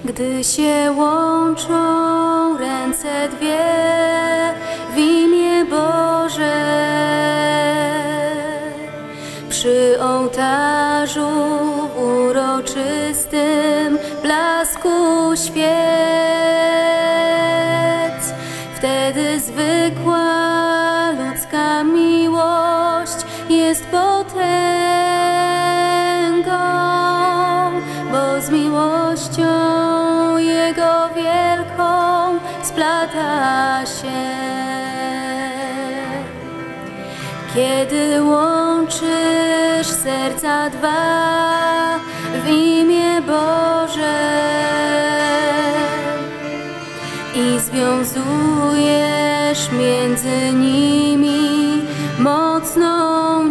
Gdy się łączą ręce dwie w imię Boże, przy ołtarzu w uroczystym blasku świec, wtedy zwykła ludzka miłość jest potęgą, bo z miłością Jego wielką splata się. Kiedy łączysz serca dwa w imię Boże i związujesz między nimi mocną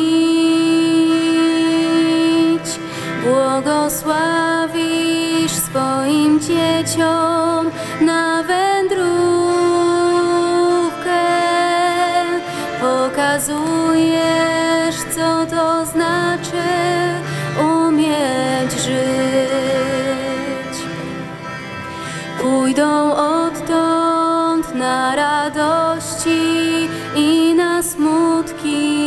nić, błogosławisz swoim dzieciom na wędrówkę, pokazujesz, co to znaczy umieć żyć. Pójdą odtąd na radości i na smutki,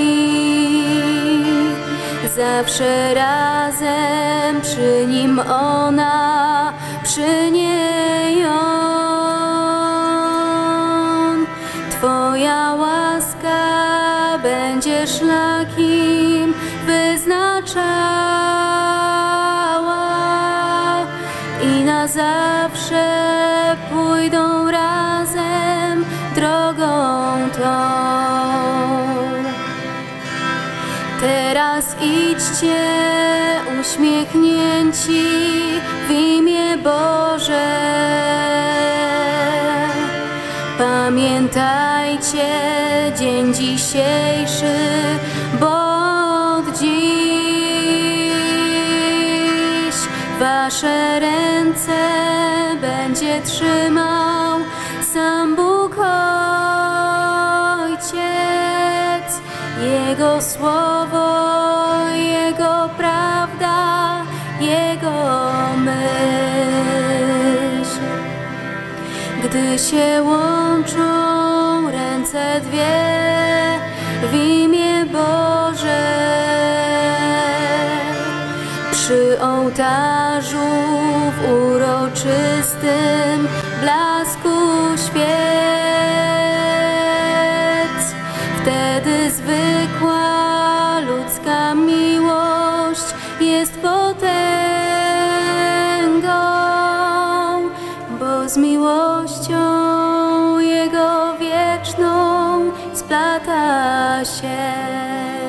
zawsze razem przy Nim ona, przy niej On. Twoja łaska będzie szlakiem wyznaczała i na zawsze pójdą razem drogą tą. Teraz idźcie uśmiechnięci w imię Boże. Pamiętajcie dzień dzisiejszy, bo od dziś wasze ręce będzie trzymał sam Bóg Ojciec. Jego słowo, Jego prawda, Jego myśl. Gdy się łączą ręce dwie w imię Boże, przy ołtarzu w uroczystym blasku świec, wtedy zwykła ludzka miłość jest potęgą, bo z miłością Jego wieczną splata się.